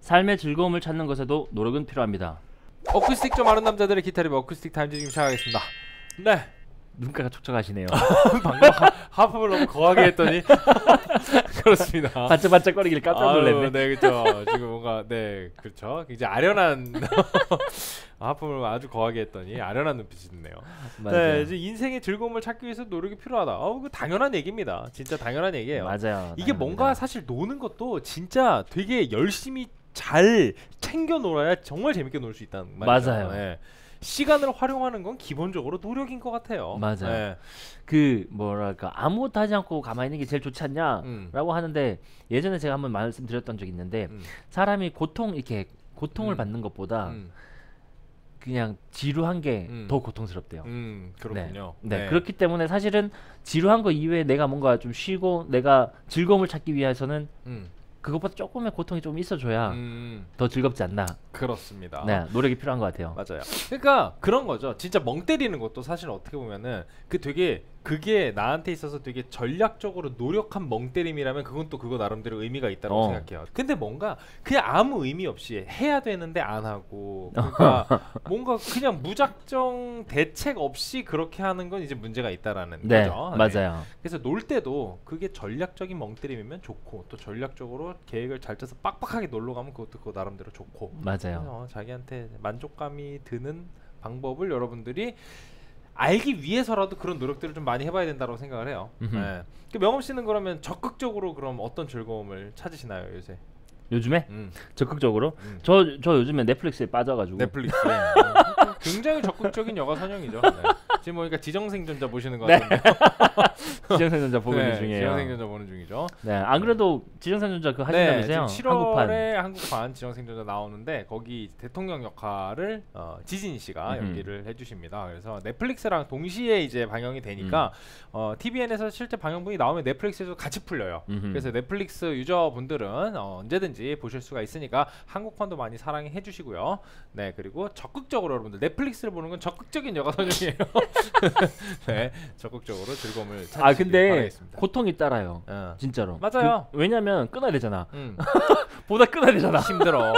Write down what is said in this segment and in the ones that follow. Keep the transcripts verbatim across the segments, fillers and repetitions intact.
삶의 즐거움을 찾는 것에도 노력은 필요합니다. 어쿠스틱 좀 아는 남자들의 기타 리뷰 어쿠스틱 타임즈 지금 시작하겠습니다. 네. 눈가가 촉촉하시네요. 방금 하, 하품을 너무 거하게 했더니 그렇습니다. 반짝반짝거리길 깜짝 놀랐네. 아유, 네, 그렇죠. 지금 뭔가 네, 그렇죠. 이제 아련한 하품을 아주 거하게 했더니 아련한 눈빛이 드네요. 네, 이제 인생의 즐거움을 찾기 위해서 노력이 필요하다. 어, 그 당연한 얘기입니다. 진짜 당연한 얘기예요. 맞아요. 이게 뭔가 사실 노는 것도 진짜 되게 열심히 잘 챙겨 놀아야 정말 재밌게 놀 수 있다는 말이죠. 맞아요. 네. 시간을 활용하는 건 기본적으로 노력인 것 같아요. 맞아요. 네. 그 뭐랄까 아무것도 하지 않고 가만히 있는 게 제일 좋지 않냐라고 음. 하는데 예전에 제가 한번 말씀드렸던 적이 있는데 음. 사람이 고통 이렇게 고통을 음. 받는 것보다 음. 그냥 지루한 게 더 음. 고통스럽대요. 음, 그렇군요. 네. 네. 네. 그렇기 때문에 사실은 지루한 거 이외에 내가 뭔가 좀 쉬고 내가 즐거움을 찾기 위해서는 음. 그것보다 조금의 고통이 좀 있어줘야 음. 더 즐겁지 않나. 그렇습니다. 네, 노력이 필요한 것 같아요. 맞아요. 그러니까 그런 거죠. 진짜 멍 때리는 것도 사실 어떻게 보면은 그 되게 그게 나한테 있어서 되게 전략적으로 노력한 멍 때림이라면 그건 또 그거 나름대로 의미가 있다고 어. 생각해요. 근데 뭔가 그냥 아무 의미 없이 해야 되는데 안 하고 그러니까 뭔가 그냥 무작정 대책 없이 그렇게 하는 건 이제 문제가 있다라는 네, 거죠. 맞아요. 네. 그래서 놀 때도 그게 전략적인 멍 때림이면 좋고 또 전략적으로 계획을 잘 짜서 빡빡하게 놀러 가면 그것도 그거 나름대로 좋고 맞아요. 그래서 자기한테 만족감이 드는 방법을 여러분들이 알기 위해서라도 그런 노력들을 좀 많이 해봐야 된다고 생각을 해요. 네. 그 명엄 씨는 그러면 적극적으로 그럼 어떤 즐거움을 찾으시나요 요새? 요즘에 음. 적극적으로 음. 저 저 요즘에 넷플릭스에 빠져가지고 넷플릭스에 어, 굉장히 적극적인 여가 선영이죠. 네. 지금 보니까 지정생존자 보시는 것 같은데. 지정생존자 보고 있는 네, 중이에요. 지정생존자 보는 중이죠. 네, 안 그래도 지정생존자 그 네, 하신다면서요? 지금 한국판. 칠월에 한국판 지정생존자 나오는데 거기 대통령 역할을 어, 지진 씨가 음흠. 연기를 해주십니다. 그래서 넷플릭스랑 동시에 이제 방영이 되니까 음. 어, 티비엔에서 실제 방영분이 나오면 넷플릭스에서 같이 풀려요. 음흠. 그래서 넷플릭스 유저분들은 어, 언제든지 보실 수가 있으니까 한국판도 많이 사랑해 해주시고요. 네, 그리고 적극적으로 여러분들 넷플릭스를 보는 건 적극적인 여가 선영이에요. 네, 적극적으로 즐거움을 찾으시길 아 근데 바라겠습니다. 고통이 따라요. 어. 진짜로. 맞아요. 그, 왜냐면 끊어야 되잖아. 음. 보다 끊어야 되잖아. 힘들어.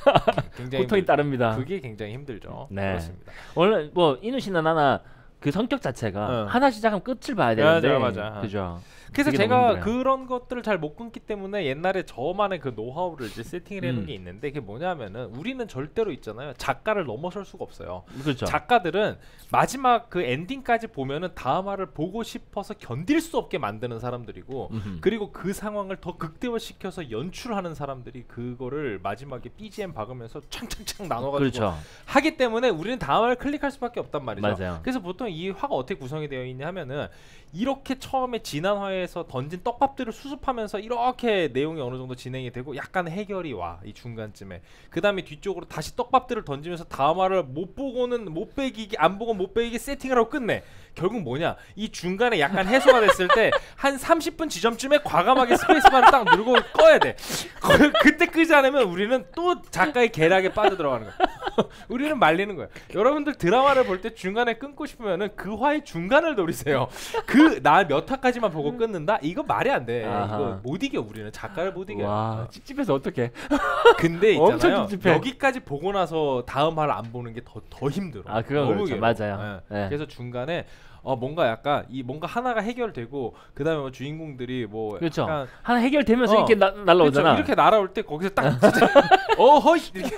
굉장히 고통이 힘들- 따릅니다. 그게 굉장히 힘들죠. 네. 그렇습니다. 원래 뭐 이누 씨나 나나 그 성격 자체가 어. 하나 시작하면 끝을 봐야 되는데. 맞아, 맞아. 그죠. 그래서 그게 너무 제가 힘들어요. 그런 것들을 잘 못 끊기 때문에 옛날에 저만의 그 노하우를 이제 세팅을 해놓은 음. 게 있는데 그게 뭐냐면은 우리는 절대로 있잖아요. 작가를 넘어설 수가 없어요. 그렇죠. 작가들은 마지막 그 엔딩까지 보면은 다음화를 보고 싶어서 견딜 수 없게 만드는 사람들이고 음흠. 그리고 그 상황을 더 극대화시켜서 연출하는 사람들이 그거를 마지막에 비지엠 박으면서 창창창 나눠가지고 그렇죠. 하기 때문에 우리는 다음화를 클릭할 수밖에 없단 말이죠. 맞아요. 그래서 보통 이 화가 어떻게 구성이 되어 있냐 하면은 이렇게 처음에 지난 화에서 던진 떡밥들을 수습하면서 이렇게 내용이 어느 정도 진행이 되고 약간 해결이 와 이 중간쯤에 그 다음에 뒤쪽으로 다시 떡밥들을 던지면서 다음 화를 못 보고는 못 빼기기 안 보고 못 빼기기 세팅을 하고 끝내. 결국 뭐냐 이 중간에 약간 해소가 됐을 때 한 삼십 분 지점쯤에 과감하게 스페이스바를 딱 누르고 꺼야 돼. 그, 그때 끄지 않으면 우리는 또 작가의 계략에 빠져들어가는 거야. 우리는 말리는 거야. 여러분들 드라마를 볼 때 중간에 끊고 싶으면은 그 화의 중간을 노리세요. 그 나 몇 화까지만 보고 끊는다? 이거 말이 안 돼. 아하. 이거 못 이겨 우리는 작가를 못 이겨. 와, 찝찝해서 어떡해. 근데 엄청 있잖아요. 찝찝해. 여기까지 보고 나서 다음 화를 안 보는 게 더 더 힘들어. 아, 그건 너무 그렇죠. 괴로워. 맞아요. 예. 네. 그래서 중간에 어 뭔가 약간 이 뭔가 하나가 해결되고 그다음에 뭐 주인공들이 뭐 그렇죠. 약간 하나 해결되면서 어. 이렇게 나, 날라오잖아. 그렇죠. 이렇게 날아올 때 거기서 딱 진짜 어허이 이렇게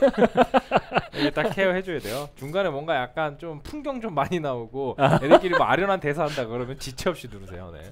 이렇게 딱 케어해줘야 돼요. 중간에 뭔가 약간 좀 풍경 좀 많이 나오고 애들끼리 뭐 아련한 대사한다 그러면 지체 없이 누르세요. 네.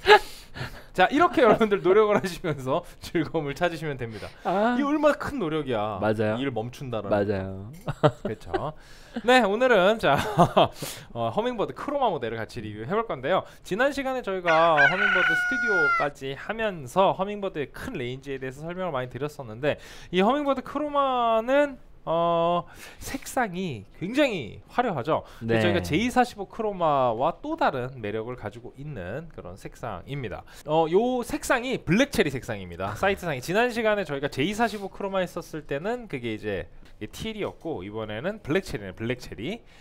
자 이렇게 여러분들 노력을 하시면서 즐거움을 찾으시면 됩니다. 아, 이 얼마나 큰 노력이야. 맞아요. 일 멈춘다라는. 맞아요. 그렇죠. 네 오늘은 자 어, 허밍버드 크로마 모델을 같이 리뷰해볼 건데요. 지난 시간에 저희가 허밍버드 스튜디오까지 하면서 허밍버드의 큰 레인지에 대해서 설명을 많이 드렸었는데 이 허밍버드 크로마는 어 색상이 굉장히 화려하죠. 네. 저희가 제이 사십오 크로마와 또 다른 매력을 가지고 있는 그런 색상입니다. 어, 요 색상이 블랙 체리 색상입니다. 사이트상이 지난 시간에 저희가 제이 사십오 크로마 했었을 때는 그게 이제 티엘이었고 이번에는 블랙 체리네 블랙 체리.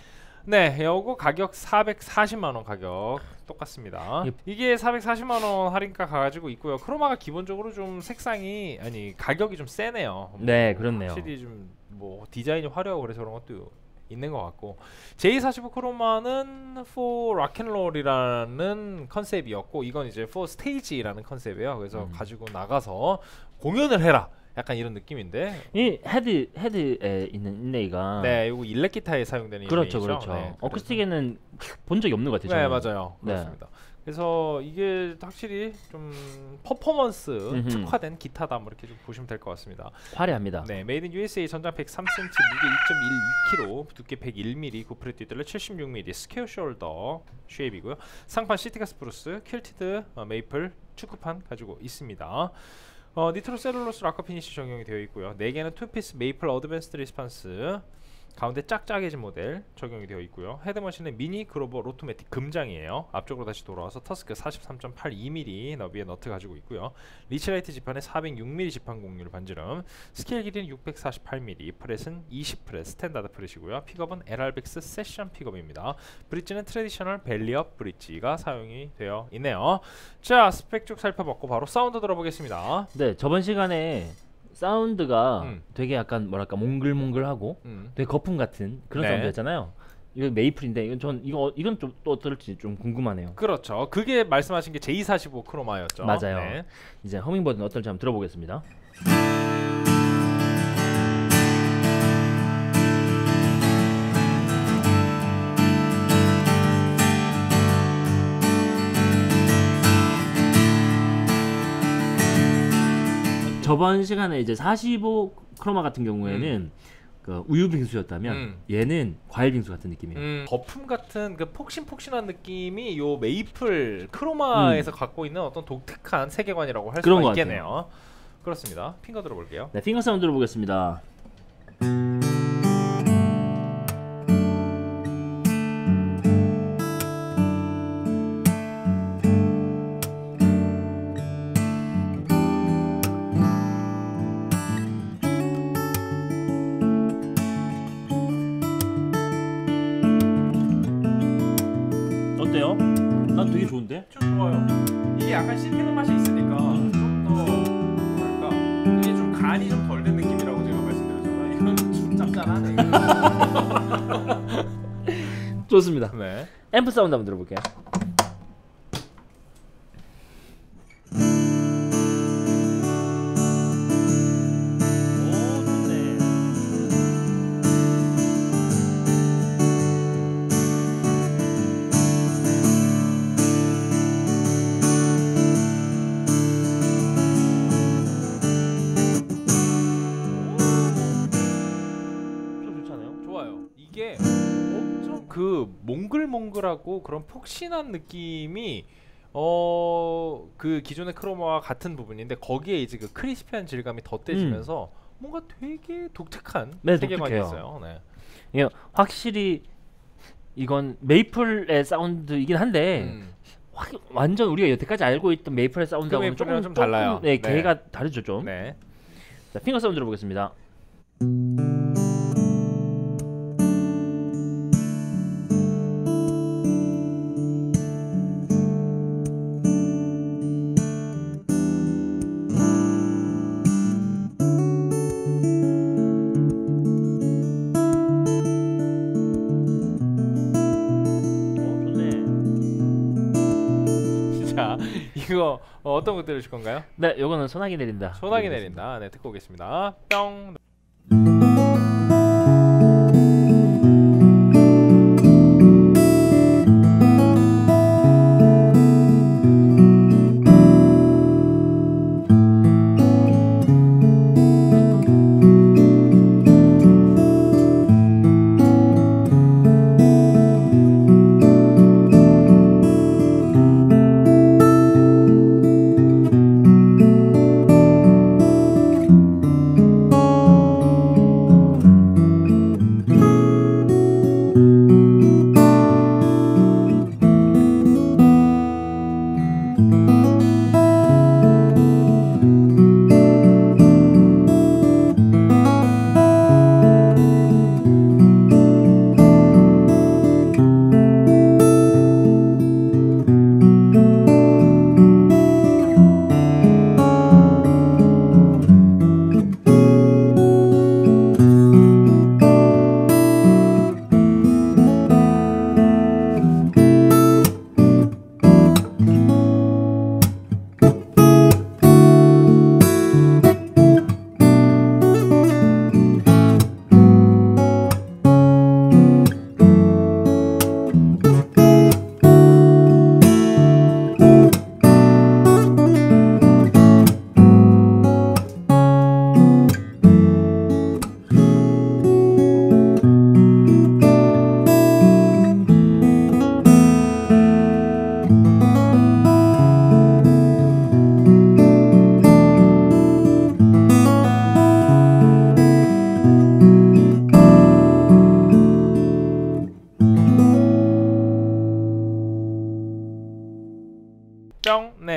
네, 요거 가격 사백사십만 원 가격 똑같습니다. 예. 이게 사백사십만 원 할인가 가지고 있고요. 크로마가 기본적으로 좀 색상이 아니 가격이 좀 세네요. 네, 그렇네요. 확실히 좀 뭐 디자인이 화려하고 그래서 그런 것도 있는 것 같고 제이 사십오 크로마는 for 락앤롤이라는 컨셉이었고 이건 이제 for stage라는 컨셉이에요. 그래서 음. 가지고 나가서 공연을 해라. 약간 이런 느낌인데 이 헤드 헤드에 있는 인레이가 네, 이거 일렉 기타에 사용되는 그렇죠, 인레이죠. 그렇죠. 네, 어쿠스틱에는 본 적이 없는 것 같아요. 네, 저는. 맞아요. 네. 그렇습니다. 그래서 이게 확실히 좀 퍼포먼스 음흠. 특화된 기타다 뭐 이렇게 좀 보시면 될 것 같습니다. 화려합니다. 네, 메이드 인 유에스에이 전장 백삼 센티미터, 무게 이 점 일이 킬로그램, 두께 백일 밀리미터, 고프레 뒷덜레 칠십육 밀리미터, 스퀘어 숄더 쉐입이고요. 상판 시티카 스프루스, 퀼티드 어, 메이플 축구판 가지고 있습니다. 어, 니트로 셀룰로스 락커 피니시 적용이 되어 있고요. 네 개는 투피스 메이플 어드밴스드 리스판스 가운데 짝짝해진 모델 적용이 되어 있고요. 헤드머신은 미니 그로버 로토매틱 금장이에요. 앞쪽으로 다시 돌아와서 터스크 사십삼 점 팔이 밀리미터 너비의 너트 가지고 있고요. 리치라이트 지판에 사백육 밀리미터 지판 공률 반지름, 스케일 길이는 육백사십팔 밀리미터, 프렛은 이십 프렛 스탠다드 프렛이고요. 픽업은 엘알백스 세션 픽업입니다. 브릿지는 트래디셔널 벨리업 브릿지가 사용이 되어 있네요. 자, 스펙 쭉 살펴봤고 바로 사운드 들어보겠습니다. 네, 저번 시간에 사운드가 음. 되게 약간 뭐랄까 몽글몽글하고 음. 되게 거품 같은 그런 네. 사운드였잖아요. 이거 메이플인데 이건 전 이거 이건 좀 또 어떨지 좀 궁금하네요. 그렇죠. 그게 말씀하신 게 제이 사십오 크로마였죠. 맞아요. 네. 이제 허밍버드는 어떨지 한번 들어보겠습니다. 저번 시간에 이제 사십오 크로마 같은 경우에는 그 우유 빙수였다면 음. 얘는 과일 빙수 같은 느낌이에요. 음, 거품 같은 그 폭신폭신한 느낌이 요 메이플 크로마에서 갖고 있는 어떤 독특한 세계관이라고 할 그런 수가 것 있겠네요. 그렇습니다. 핑거 들어볼게요. 네, 핑거 사운드 들어보겠습니다. 어때요? 난 되게 좋은데? 좀 좋아요. 이게 약간 씹히는 맛이 있으니까 좀 더 뭐랄까 이게 좀 간이 좀 덜 된 느낌이라고 제가 말씀드렸잖아요. 이건 좀 짭짤하네. 좋습니다. 네. 앰프 사운드 한번 들어볼게요. 오, 좋네. 좀 좋잖아요. 좋아요. 이게 엄청 그 몽글몽글하고 그런 폭신한 느낌이 어 그 기존의 크로마와 같은 부분인데 거기에 이제 그 크리스피한 질감이 덧대지면서 뭔가 되게 독특한 네, 세계관이 독특해요. 있어요. 네. 이게 확실히 이건 메이플의 사운드이긴 한데 음. 확, 완전 우리가 여태까지 알고 있던 메이플의 사운드하고는 그 메이플이랑 조금 좀 달라요. 조금, 네, 네. 개가 다르죠 좀. 네. 자, 핑거 사운드 들어보겠습니다. 어, 좋네. 자, 이거 어, 어떤 거 들으실 건가요? 네, 요거는 소나기 내린다. 소나기 내린다. 네, 듣고 오겠습니다. 뿅.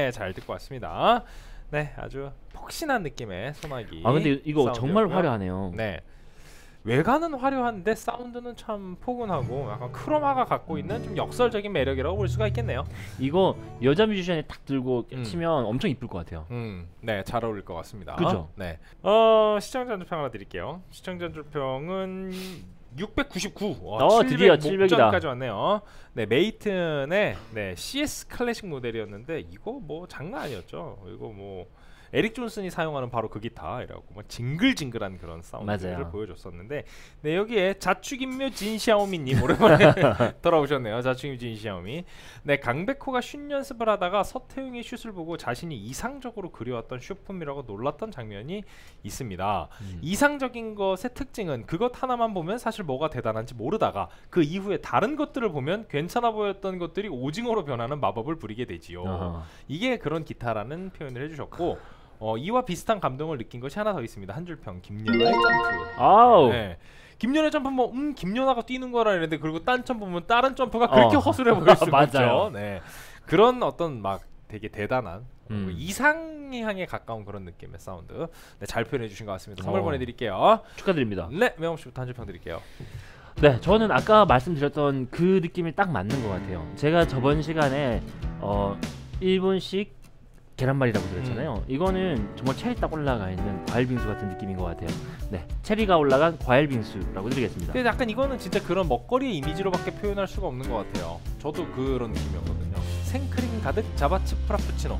네, 잘 듣고 왔습니다. 네, 아주 폭신한 느낌의 소나기. 아 근데 이거 정말 사운드였고요. 화려하네요. 네. 외관은 화려한데 사운드는 참 포근하고 약간 크로마가 갖고 있는 좀 역설적인 매력이라고 볼 수가 있겠네요. 이거 여자 뮤지션이 딱 들고 음. 치면 엄청 이쁠 것 같아요. 음, 네, 잘 어울릴 것 같습니다. 그죠? 네. 어, 시청자 한줄평 하나 드릴게요. 시청자 한줄평은 육백구십구. 와, 어, 드디어 칠백이다. 목전까지 왔네요. 네, 메이튼의 네, 씨에스 클래식 모델이었는데 이거 뭐 장난 아니었죠. 이거 뭐 에릭 존슨이 사용하는 바로 그 기타이라고 뭐 징글징글한 그런 사운드를 맞아요. 보여줬었는데, 네, 여기에 자축인묘 진샤오미님 오랜만에 돌아오셨네요. 자축인묘 진샤오미. 네, 강백호가 슛 연습을 하다가 서태웅의 슛을 보고 자신이 이상적으로 그려왔던 슛폼이라고 놀랐던 장면이 있습니다. 음. 이상적인 것의 특징은 그것 하나만 보면 사실 뭐가 대단한지 모르다가 그 이후에 다른 것들을 보면 괜찮아 보였던 것들이 오징어로 변하는 마법을 부리게 되지요. 어허. 이게 그런 기타라는 표현을 해주셨고, 어, 이와 비슷한 감동을 느낀 것이 하나 더 있습니다. 한 줄평 김연아의 점프. 아우. 네. 김연아 점프 뭐 음 김연아가 뛰는 거라 했는데, 그리고 딴 점프 보면 다른 점프가 그렇게 어. 허술해 보일 수가 맞아요. 없죠. 네. 그런 어떤 막 되게 대단한 음. 이상향에 가까운 그런 느낌의 사운드. 네, 잘 표현해 주신 것 같습니다. 선물 어. 보내드릴게요. 축하드립니다. 네, 명호 씨부터 한 줄평 드릴게요. 네, 저는 아까 말씀드렸던 그 느낌이 딱 맞는 것 같아요. 제가 저번 시간에 어 일 분씩 계란말이라고 드렸잖아요. 음. 이거는 정말 체리 딱 올라가 있는 과일 빙수 같은 느낌인 것 같아요. 네, 체리가 올라간 과일 빙수라고 드리겠습니다. 근데 약간 이거는 진짜 그런 먹거리의 이미지로밖에 표현할 수가 없는 것 같아요. 저도 그런 느낌이었거든요. 생크림 가득 자바칩 프라푸치노.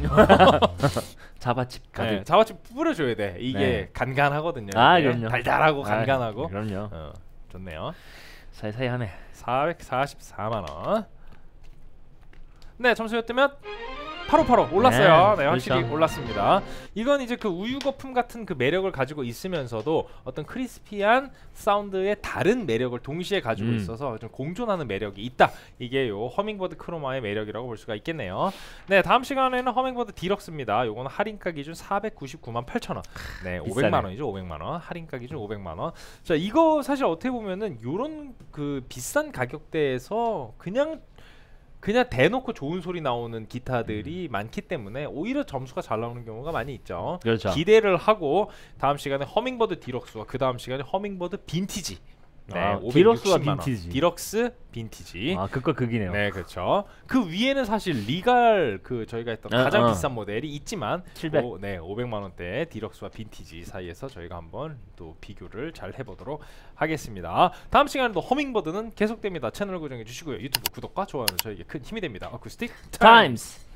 자바칩 가득. 네, 자바칩 뿌려줘야 돼. 이게 네. 간간하거든요. 아, 이게 그럼요. 달달하고 아, 간간하고. 그럼요. 어, 좋네요. 사이사이 하네. 사백사십사만 원. 네, 점수 몇 대면? 팔오팔오 올랐어요. 네, 네, 확실히 그렇죠. 올랐습니다. 이건 이제 그 우유 거품 같은 그 매력을 가지고 있으면서도 어떤 크리스피한 사운드의 다른 매력을 동시에 가지고 음. 있어서 좀 공존하는 매력이 있다. 이게 요 허밍버드 크로마의 매력이라고 볼 수가 있겠네요. 네, 다음 시간에는 허밍버드 디럭스입니다. 요거는 할인가 기준 사백구십구만 팔천 원. 네, 비싸네. 오백만 원이죠. 오백만 원. 할인가 기준 오백만 원. 자, 이거 사실 어떻게 보면은 요런 그 비싼 가격대에서 그냥 그냥 대놓고 좋은 소리 나오는 기타들이 많기 때문에 오히려 점수가 잘 나오는 경우가 많이 있죠. 그렇죠. 기대를 하고 다음 시간에 허밍버드 디럭스와 그 다음 시간에 허밍버드 빈티지. 네, 아, 디럭스와 오백육십만 원. 빈티지. 디럭스 빈티지. 아, 그거 극이네요. 네, 그렇죠. 그 위에는 사실 리갈 그 저희가 했던 어, 가장 어. 비싼 모델이 있지만 칠백. 오, 네, 오백만 원대 디럭스와 빈티지 사이에서 저희가 한번 또 비교를 잘 해보도록 하겠습니다. 다음 시간에도 허밍버드는 계속됩니다. 채널 고정해 주시고요. 유튜브 구독과 좋아요는 저에게 큰 힘이 됩니다. 어쿠스틱 타임. 타임스.